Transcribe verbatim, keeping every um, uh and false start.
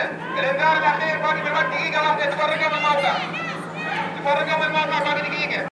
الانذار الاخير باقي بالوقت دقيقه واحده. تفرقوا من الموقع، تفرقوا من الموقع باقي دقيقه.